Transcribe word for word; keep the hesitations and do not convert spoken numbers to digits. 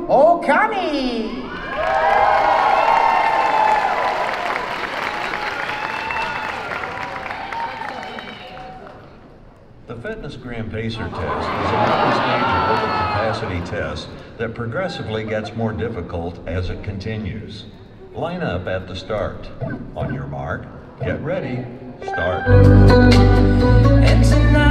Okami. The Fitness Gram Pacer test is a multi-stage aerobic capacity test that progressively gets more difficult as it continues. Line up at the start. On your mark, get ready, start. And tonight